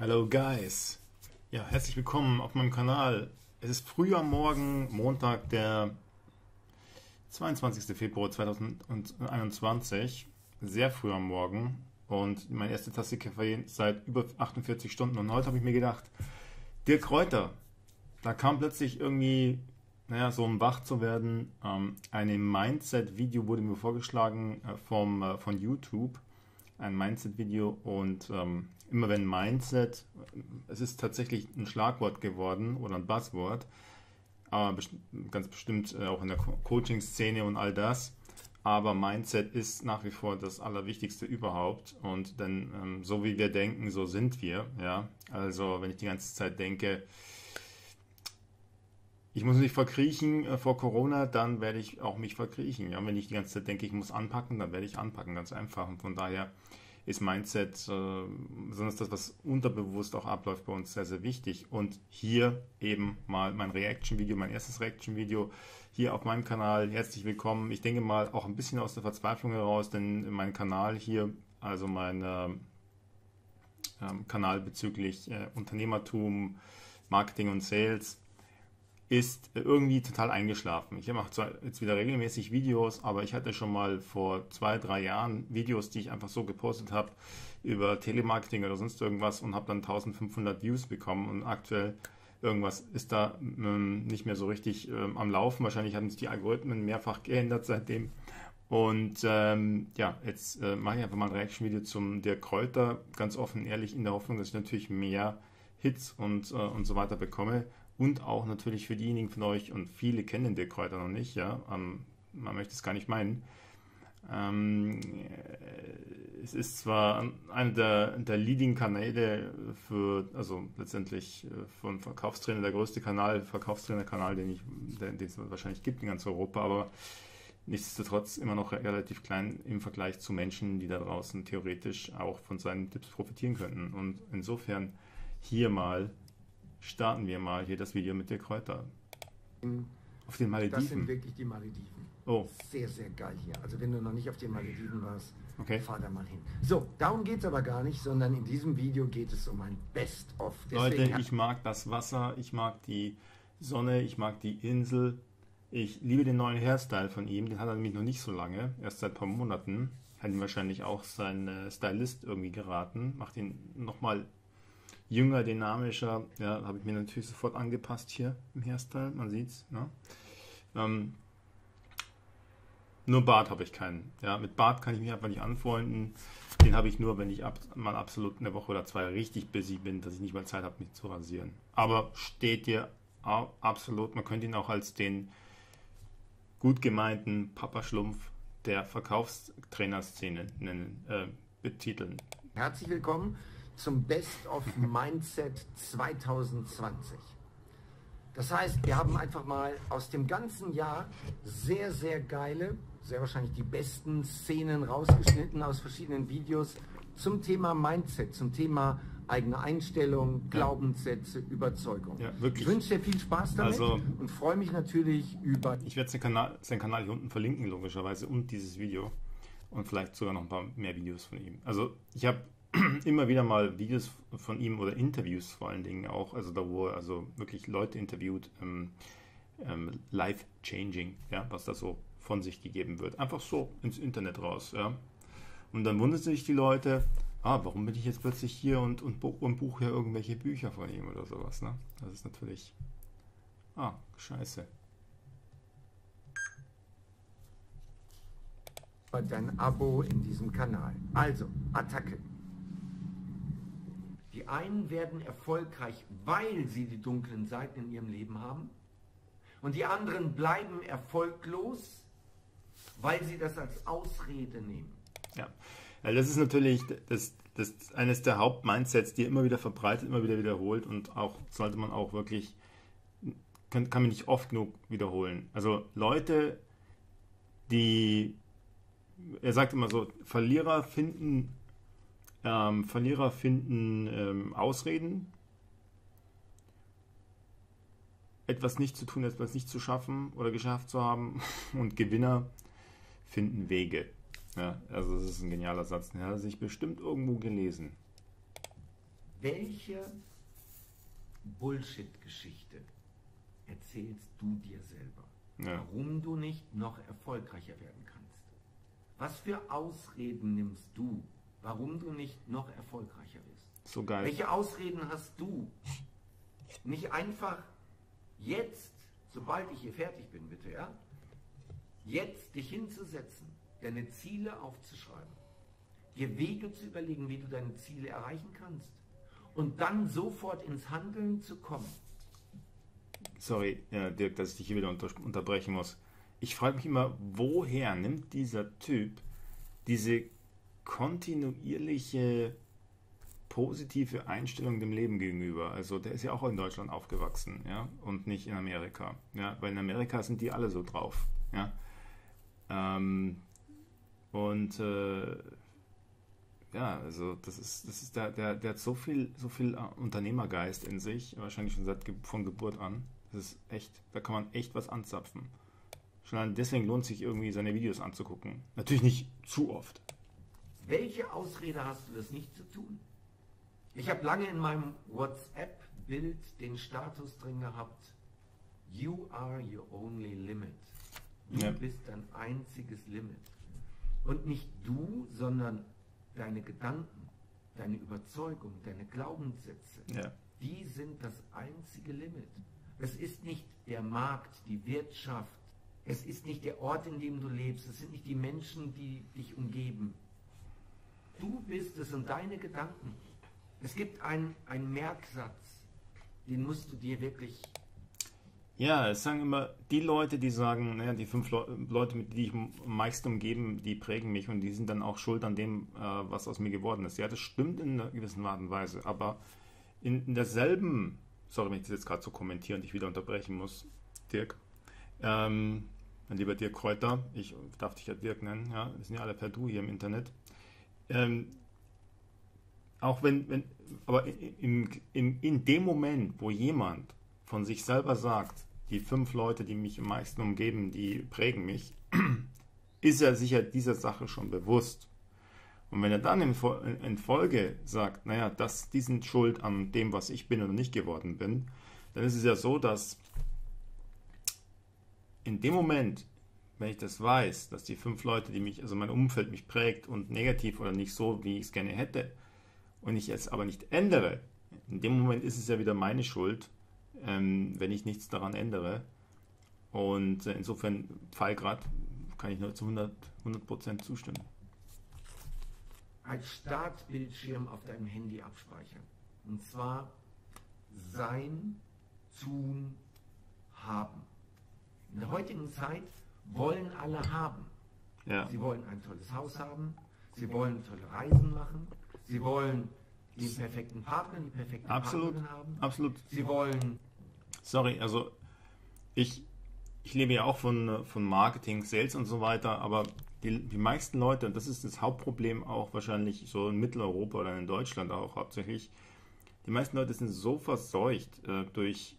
Hello guys! Ja, herzlich willkommen auf meinem Kanal. Es ist früh am Morgen, Montag, der 22. Februar 2021. Sehr früh am Morgen und meine erste Tasse Kaffee seit über 48 Stunden. Und heute habe ich mir gedacht, Dirk Kräuter, da kam plötzlich irgendwie, so um wach zu werden. Ein Mindset-Video wurde mir vorgeschlagen von YouTube. Ein Mindset-Video und immer wenn Mindset, es ist tatsächlich ein Schlagwort geworden oder ein Buzzword, aber ganz bestimmt auch in der Coaching-Szene und all das, aber Mindset ist nach wie vor das Allerwichtigste überhaupt und denn so wie wir denken, so sind wir, ja, also wenn ich die ganze Zeit denke, ich muss mich verkriechen vor Corona, dann werde ich auch mich verkriechen. Ja? Wenn ich die ganze Zeit denke, ich muss anpacken, dann werde ich anpacken, ganz einfach. Und von daher ist Mindset, besonders das, was unterbewusst auch abläuft bei uns, sehr, sehr wichtig. Und hier eben mal mein Reaction-Video, mein erstes Reaction-Video hier auf meinem Kanal. Herzlich willkommen. Ich denke mal auch ein bisschen aus der Verzweiflung heraus, denn mein Kanal hier, also mein Kanal bezüglich Unternehmertum, Marketing und Sales, ist irgendwie total eingeschlafen. Ich mache zwar jetzt wieder regelmäßig Videos, aber ich hatte schon mal vor 2, 3 Jahren Videos, die ich einfach so gepostet habe über Telemarketing oder sonst irgendwas und habe dann 1500 Views bekommen und aktuell irgendwas ist da nicht mehr so richtig am Laufen. Wahrscheinlich haben sich die Algorithmen mehrfach geändert seitdem. Und jetzt mache ich einfach mal ein Reaction-Video zum Dirk Kräuter, ganz offen und ehrlich, in der Hoffnung, dass ich natürlich mehr Hits und so weiter bekomme. Und auch natürlich für diejenigen von euch, und viele kennen den Dirk Kräuter noch nicht, ja, man möchte es gar nicht meinen. Es ist zwar einer der Leading-Kanäle für, also letztendlich von Verkaufstrainer, der größte Verkaufstrainer-Kanal, den es wahrscheinlich gibt in ganz Europa, aber nichtsdestotrotz immer noch relativ klein im Vergleich zu Menschen, die da draußen theoretisch auch von seinen Tipps profitieren könnten. Und insofern starten wir mal hier das Video mit Dirk Kräuter. Auf den Malediven. Das sind wirklich die Malediven. Oh. Sehr, sehr geil hier. Also wenn du noch nicht auf den Malediven warst, okay, fahr da mal hin. So, darum geht es aber gar nicht, sondern in diesem Video geht es um ein Best-of. Leute, ich mag das Wasser, ich mag die Sonne, ich mag die Insel. Ich liebe den neuen Hairstyle von ihm, den hat er nämlich noch nicht so lange, erst seit ein paar Monaten. Hat ihm wahrscheinlich auch sein Stylist irgendwie geraten, macht ihn nochmal jünger, dynamischer, ja, habe ich mir natürlich sofort angepasst hier im Hairstyle, man sieht's. Ne? Nur Bart habe ich keinen. Ja, mit Bart kann ich mich einfach nicht anfreunden. Den habe ich nur, wenn ich mal absolut eine Woche oder 2 richtig busy bin, dass ich nicht mal Zeit habe, mich zu rasieren. Aber steht dir absolut, man könnte ihn auch als den gut gemeinten Papa-Schlumpf der Verkaufstrainerszene betiteln. Herzlich willkommen zum Best of Mindset 2020. Das heißt, wir haben einfach mal aus dem ganzen Jahr sehr, sehr geile, sehr wahrscheinlich die besten Szenen rausgeschnitten aus verschiedenen Videos zum Thema Mindset, zum Thema eigene Einstellung, Glaubenssätze, Überzeugung. Ja, wirklich. Ich wünsche dir viel Spaß damit und freue mich natürlich über... Ich werde seinen Kanal hier unten verlinken, logischerweise, und dieses Video und vielleicht sogar noch ein paar mehr Videos von ihm. Also ich habe immer wieder mal Videos von ihm oder Interviews vor allen Dingen auch, also da wo er also wirklich Leute interviewt, life-changing, ja, was da so von sich gegeben wird. Einfach so ins Internet raus, ja. Und dann wundern sich die Leute, warum bin ich jetzt plötzlich hier und buche ja irgendwelche Bücher von ihm oder sowas, ne? Das ist natürlich, scheiße. Dein Abo in diesem Kanal. Also, Attacke. Die einen werden erfolgreich, weil sie die dunklen Seiten in ihrem Leben haben. Und die anderen bleiben erfolglos, weil sie das als Ausrede nehmen. Ja, das ist natürlich eines der Hauptmindsets, die immer wieder verbreitet, immer wieder wiederholt und auch sollte man auch wirklich, kann man nicht oft genug wiederholen. Also Leute, er sagt immer so, Verlierer finden Ausreden, etwas nicht zu tun, etwas nicht zu schaffen oder geschafft zu haben, und Gewinner finden Wege. Ja, also das ist ein genialer Satz, den hat er sich bestimmt irgendwo gelesen. welche Bullshit-Geschichte erzählst du dir selber, warum du nicht noch erfolgreicher werden kannst? Was für Ausreden nimmst du, warum du nicht noch erfolgreicher wirst? So geil. Welche Ausreden hast du? Nicht einfach jetzt, sobald ich hier fertig bin, bitte, ja? Jetzt dich hinzusetzen, deine Ziele aufzuschreiben, dir Wege zu überlegen, wie du deine Ziele erreichen kannst und dann sofort ins Handeln zu kommen. Sorry, Dirk, dass ich dich hier wieder unterbrechen muss. Ich frage mich immer, woher nimmt dieser Typ diese kontinuierliche positive Einstellung dem Leben gegenüber? Also der ist ja auch in Deutschland aufgewachsen, ja, und nicht in Amerika, ja, weil in Amerika sind die alle so drauf, ja. Ja, also das ist der hat so viel Unternehmergeist in sich, wahrscheinlich schon von Geburt an. Das ist echt, da kann man echt was anzapfen. Schon deswegen lohnt sich irgendwie seine Videos anzugucken. Natürlich nicht zu oft. Welche Ausrede hast du, das nicht zu tun? Ich habe lange in meinem WhatsApp-Bild den Status drin gehabt: You are your only limit. Du bist dein einziges Limit. Und nicht du, sondern deine Gedanken, deine Überzeugung, deine Glaubenssätze, die sind das einzige Limit. Es ist nicht der Markt, die Wirtschaft, es ist nicht der Ort, in dem du lebst, es sind nicht die Menschen, die dich umgeben. Du bist es und deine Gedanken. Es gibt einen Merksatz, den musst du dir wirklich... Ja, es sagen immer die Leute, die sagen, naja, die 5 Leute, mit denen ich am meisten umgeben, die prägen mich und die sind dann auch schuld an dem, was aus mir geworden ist. Ja, das stimmt in einer gewissen Art und Weise, aber in derselben, sorry, wenn ich das jetzt gerade so kommentiere und dich wieder unterbrechen muss, Dirk, mein lieber Dirk Kräuter, ich darf dich ja Dirk nennen, ja, wir sind ja alle per Du hier im Internet, auch aber in dem Moment, wo jemand von sich selber sagt, die 5 Leute, die mich am meisten umgeben, die prägen mich, ist er sich ja dieser Sache schon bewusst. Und wenn er dann in Folge sagt, naja, die sind schuld an dem, was ich bin oder nicht geworden bin, dann ist es ja so, dass in dem Moment, wenn ich das weiß, dass die 5 Leute, also mein Umfeld mich prägt und negativ oder nicht so, wie ich es gerne hätte, und ich es aber nicht ändere, in dem Moment ist es ja wieder meine Schuld, wenn ich nichts daran ändere. Und insofern, Fallgrad, kann ich nur zu 100% zustimmen. Als Startbildschirm auf deinem Handy abspeichern. Und zwar sein, tun, haben. In der heutigen Zeit wollen alle haben. Ja. Sie wollen ein tolles Haus haben, sie wollen tolle Reisen machen, sie wollen den perfekten Partner, die perfekte Partnerin haben. Absolut. Sie wollen... Sorry, also ich lebe ja auch von Marketing, Sales und so weiter, aber die meisten Leute, und das ist das Hauptproblem auch wahrscheinlich so in Mitteleuropa oder in Deutschland auch hauptsächlich, die meisten Leute sind so verseucht durch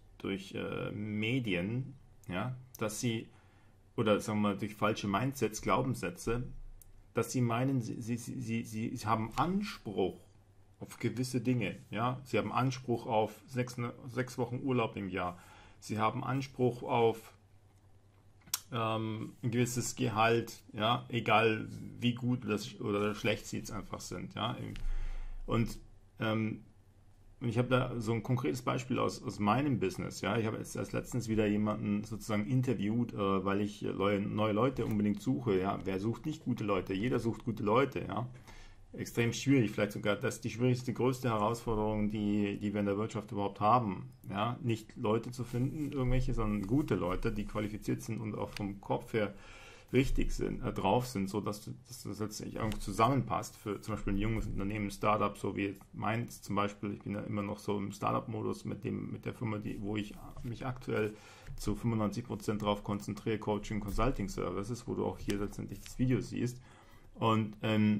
Medien, ja, dass sie, oder sagen wir mal durch falsche Mindsets, Glaubenssätze, dass sie meinen, sie haben Anspruch auf gewisse Dinge, ja, sie haben Anspruch auf 6 Wochen Urlaub im Jahr, sie haben Anspruch auf ein gewisses Gehalt, ja, egal wie gut oder schlecht sie jetzt einfach sind, ja, und ich habe da so ein konkretes Beispiel aus meinem Business, ja, ich habe jetzt erst letztens wieder jemanden sozusagen interviewt, weil ich neue Leute unbedingt suche, ja, wer sucht nicht gute Leute, jeder sucht gute Leute, ja, extrem schwierig, vielleicht sogar das ist die schwierigste, größte Herausforderung, die wir in der Wirtschaft überhaupt haben. Ja? Nicht Leute zu finden, irgendwelche, sondern gute Leute, die qualifiziert sind und auch vom Kopf her richtig sind, drauf sind, sodass das letztendlich irgendwo zusammenpasst für zum Beispiel ein junges Unternehmen, ein Startup, so wie meins zum Beispiel. Ich bin ja immer noch so im Startup-Modus mit der Firma, wo ich mich aktuell zu 95% drauf konzentriere, Coaching, Consulting Services, wo du auch hier letztendlich das Video siehst. Und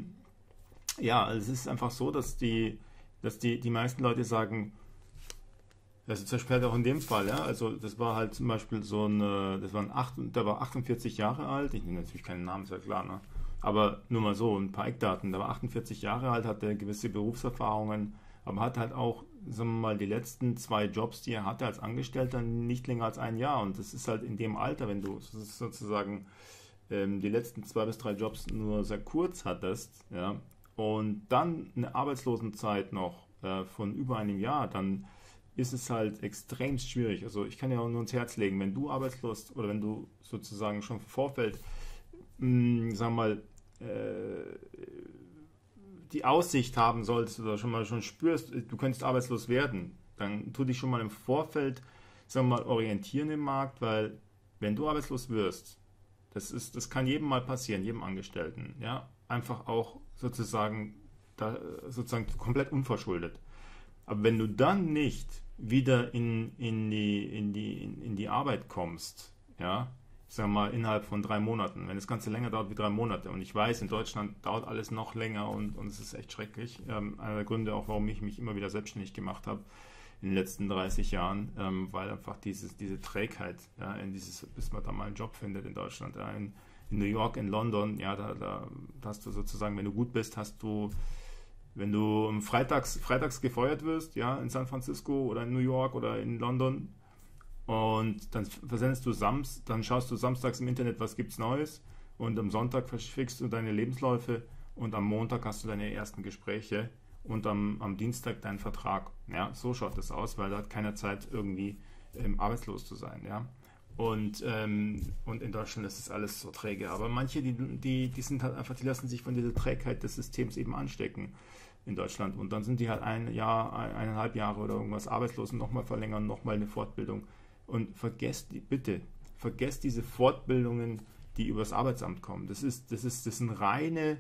ja, es ist einfach so, dass die meisten Leute sagen, also zum Beispiel auch in dem Fall, ja, also das war halt zum Beispiel der war 48 Jahre alt, ich nenne natürlich keinen Namen, ist ja klar, ne? Aber nur mal so, ein paar Eckdaten, der war 48 Jahre alt, hatte gewisse Berufserfahrungen, aber hat halt auch, sagen wir mal, die letzten 2 Jobs, die er hatte als Angestellter, nicht länger als ein Jahr. Und das ist halt in dem Alter, wenn du sozusagen die letzten 2 bis 3 Jobs nur sehr kurz hattest, ja, und dann eine Arbeitslosenzeit noch von über einem Jahr, dann ist es halt extrem schwierig. Also ich kann dir auch nur ins Herz legen, wenn du arbeitslos oder wenn du sozusagen schon im Vorfeld, sagen wir mal, die Aussicht haben solltest oder schon spürst, du könntest arbeitslos werden, dann tu dich schon mal im Vorfeld, sagen wir mal, orientieren im Markt, weil wenn du arbeitslos wirst, das kann jedem mal passieren, jedem Angestellten, ja, einfach auch sozusagen komplett unverschuldet. Aber wenn du dann nicht wieder in die Arbeit kommst, ja, ich sag mal innerhalb von 3 Monaten, wenn das Ganze länger dauert wie 3 Monate, und ich weiß, in Deutschland dauert alles noch länger und es ist echt schrecklich. Einer der Gründe auch, warum ich mich immer wieder selbstständig gemacht habe in den letzten 30 Jahren, weil einfach diese Trägheit, ja, bis man da mal einen Job findet in Deutschland, ja, in New York, in London, ja, da hast du sozusagen, wenn du gut bist, wenn du freitags gefeuert wirst, ja, in San Francisco oder in New York oder in London, und dann dann schaust du samstags im Internet, was gibt's Neues, und am Sonntag verschickst du deine Lebensläufe und am Montag hast du deine ersten Gespräche und am Dienstag deinen Vertrag. Ja, so schaut das aus, weil da hat keiner Zeit, irgendwie arbeitslos zu sein, ja. Und in Deutschland ist das alles so träge. Aber manche, die sind halt einfach, die lassen sich von dieser Trägheit des Systems eben anstecken in Deutschland. Und dann sind die halt 1,5 Jahre oder irgendwas arbeitslos und nochmal verlängern, nochmal eine Fortbildung. Und vergesst diese Fortbildungen, die übers Arbeitsamt kommen. Das sind reine,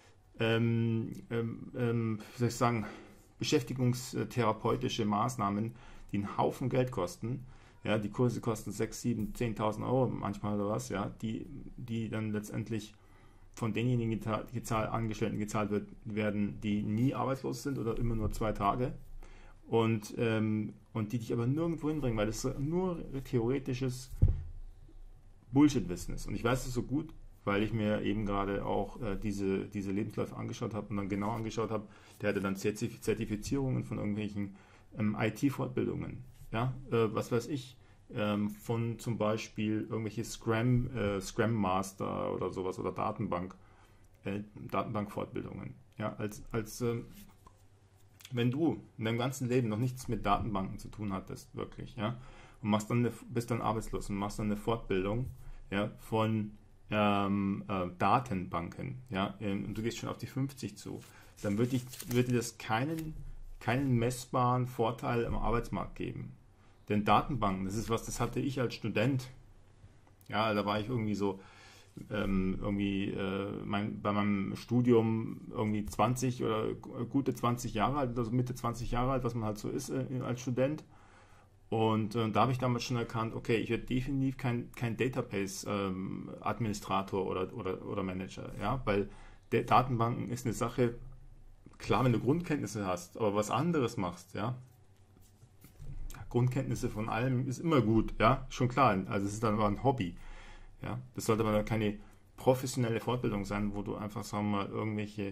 wie soll ich sagen, beschäftigungstherapeutische Maßnahmen, die einen Haufen Geld kosten. Ja, die Kurse kosten 6.000, 7.000, 10.000 Euro manchmal oder was, ja, die dann letztendlich von denjenigen Angestellten gezahlt werden, die nie arbeitslos sind oder immer nur 2 Tage, und die dich aber nirgendwo hinbringen, weil das nur theoretisches Bullshit-Wissen ist. Und ich weiß es so gut, weil ich mir eben gerade auch diese Lebensläufe angeschaut habe und dann genau angeschaut habe, der hatte dann Zertifizierungen von irgendwelchen IT-Fortbildungen. Ja, was weiß ich, von zum Beispiel irgendwelche Scrum Master oder sowas oder Datenbank-Fortbildungen. Ja, wenn du in deinem ganzen Leben noch nichts mit Datenbanken zu tun hattest, wirklich, ja, und bist dann arbeitslos und machst dann eine Fortbildung, ja, von Datenbanken, ja, und du gehst schon auf die 50 zu, dann wird dir das keinen messbaren Vorteil am Arbeitsmarkt geben. Denn Datenbanken, das hatte ich als Student. Ja, da war ich irgendwie so, bei meinem Studium irgendwie 20 oder gute 20 Jahre alt, also Mitte 20 Jahre alt, was man halt so ist als Student. Und da habe ich damals schon erkannt, okay, ich werde definitiv kein Database-Administrator oder Manager, ja, weil Datenbanken ist eine Sache, klar, wenn du Grundkenntnisse hast, aber was anderes machst, ja, Grundkenntnisse von allem ist immer gut, ja, schon klar, also es ist dann aber ein Hobby, ja, das sollte aber keine professionelle Fortbildung sein, wo du einfach, sagen wir mal, irgendwelche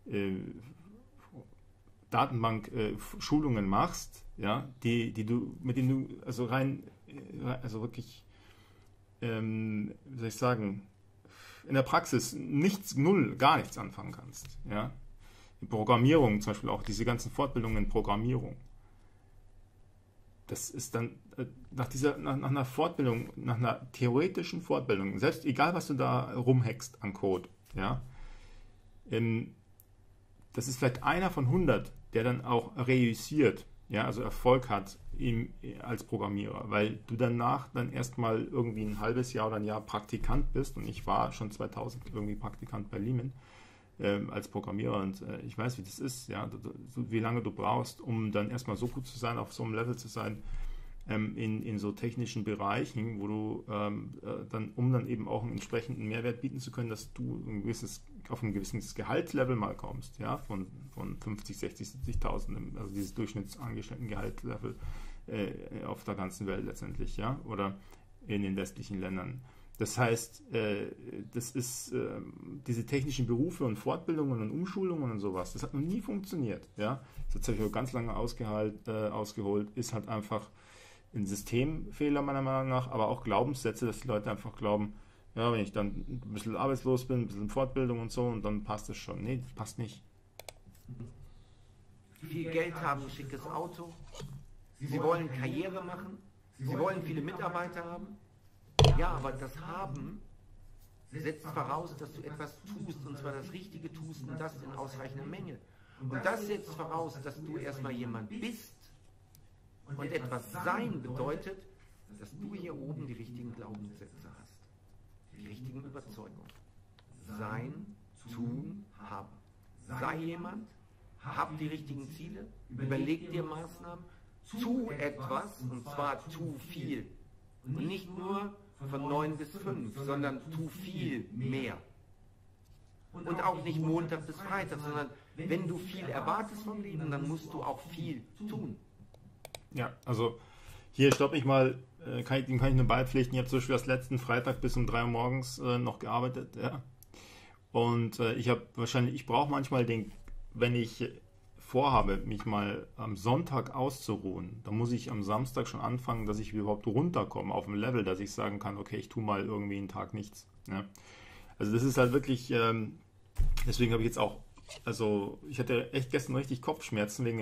Datenbank-Schulungen machst, ja, mit denen du, also also wirklich, wie soll ich sagen, in der Praxis gar nichts anfangen kannst, ja. Programmierung zum Beispiel, auch diese ganzen Fortbildungen in Programmierung. Das ist dann nach einer Fortbildung, nach einer theoretischen Fortbildung, selbst egal was du da rumhackst an Code, ja, das ist vielleicht einer von 100, der dann auch reüssiert, ja, also Erfolg hat als Programmierer, weil du danach dann erstmal irgendwie ein halbes Jahr oder ein Jahr Praktikant bist, und ich war schon 2000 irgendwie Praktikant bei Lehman als Programmierer, und ich weiß, wie das ist, ja, wie lange du brauchst, um dann erstmal so gut zu sein, auf so einem Level zu sein, in so technischen Bereichen, wo du dann eben auch einen entsprechenden Mehrwert bieten zu können, dass du auf ein gewisses Gehaltslevel mal kommst, ja, von 50, 60, 70.000, also dieses Durchschnittsangestelltengehaltslevel auf der ganzen Welt letztendlich, ja, oder in den westlichen Ländern. Das heißt, das ist diese technischen Berufe und Fortbildungen und Umschulungen und sowas, das hat noch nie funktioniert. Ja? Das habe ich auch ganz lange ausgeholt, ist halt einfach ein Systemfehler meiner Meinung nach, aber auch Glaubenssätze, dass die Leute einfach glauben, ja, wenn ich dann ein bisschen arbeitslos bin, ein bisschen Fortbildung und so, und dann passt es schon. Nee, das passt nicht. Viel Geld haben, ein schickes Auto. Sie wollen Karriere machen. Sie wollen viele Mitarbeiter haben. Ja, aber das Haben setzt voraus, dass du etwas tust, und zwar das Richtige tust und das in ausreichender Menge. Und das setzt voraus, dass du erstmal jemand bist. Und etwas sein bedeutet, dass du hier oben die richtigen Glaubenssätze hast, die richtigen Überzeugungen. Sein, tun, haben. Sei jemand, hab die richtigen Ziele, überleg dir Maßnahmen, tu etwas, und zwar tu viel. Und nicht nur von 9 bis 5, sondern tu viel mehr. Und auch nicht Montag bis Freitag, sondern wenn du viel erwartest vom Leben, dann musst du auch viel tun. Ja, also hier stoppe ich mal, dem kann ich nur beipflichten. Ich habe zum Beispiel erst letzten Freitag bis um 3 Uhr morgens noch gearbeitet. Ja. Und ich brauche manchmal wenn ich vorhabe, mich mal am Sonntag auszuruhen, dann muss ich am Samstag schon anfangen, dass ich überhaupt runterkomme auf ein Level, dass ich sagen kann, okay, ich tue mal irgendwie einen Tag nichts. Ja. Also das ist halt wirklich, deswegen habe ich jetzt auch, also ich hatte echt gestern richtig Kopfschmerzen wegen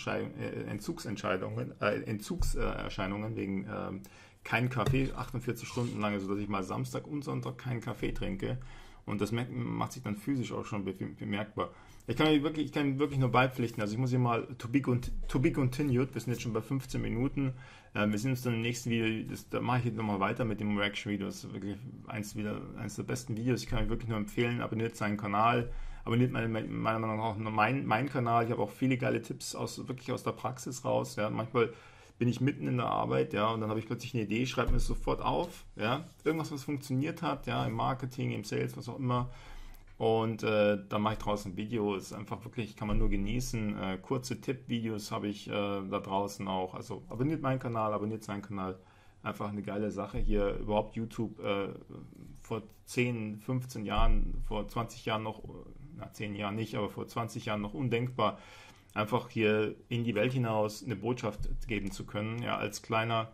Entzugserscheinungen, wegen kein Kaffee 48 Stunden lang, sodass ich mal Samstag und Sonntag keinen Kaffee trinke. Und das macht sich dann physisch auch schon bemerkbar. Ich kann wirklich nur beipflichten. Also ich muss hier mal to be continued. Wir sind jetzt schon bei 15 Minuten. Wir sind uns dann im nächsten Video, da mache ich jetzt nochmal weiter mit dem Reaction-Video. Das ist wirklich eins der besten Videos. Ich kann euch wirklich nur empfehlen, abonniert seinen Kanal. Abonniert meiner Meinung nach auch meinen Kanal. Ich habe auch viele geile Tipps wirklich aus der Praxis raus. Ja. Manchmal bin ich mitten in der Arbeit, ja, und dann habe ich plötzlich eine Idee, schreibe mir es sofort auf, ja, irgendwas, was funktioniert hat, ja, im Marketing, im Sales, was auch immer, und dann mache ich draußen ein Video, ist einfach wirklich, kann man nur genießen, kurze Tipp-Videos habe ich da draußen auch, also abonniert meinen Kanal, abonniert seinen Kanal, einfach eine geile Sache hier, überhaupt YouTube, vor 10, 15 Jahren, vor 20 Jahren noch, 10 Jahren nicht, aber vor 20 Jahren noch undenkbar, einfach hier in die Welt hinaus eine Botschaft geben zu können, ja, als kleiner,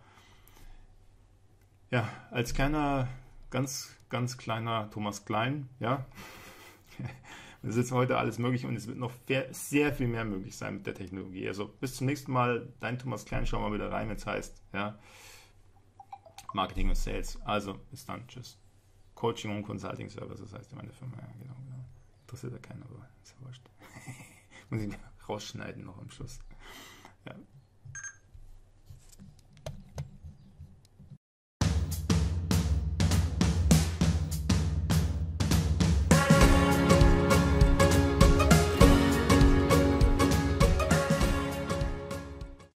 ganz, ganz kleiner Thomas Klein, ja. Es ist heute alles möglich und es wird noch sehr viel mehr möglich sein mit der Technologie. Also bis zum nächsten Mal, dein Thomas Klein, schau mal wieder rein, wenn es heißt, ja, Marketing und Sales. Also, bis dann, tschüss. Coaching und Consulting Services heißt meine Firma, ja, genau. Interessiert ja keiner, aber ist ja wurscht. Muss ich rausschneiden noch am Schluss. Ja.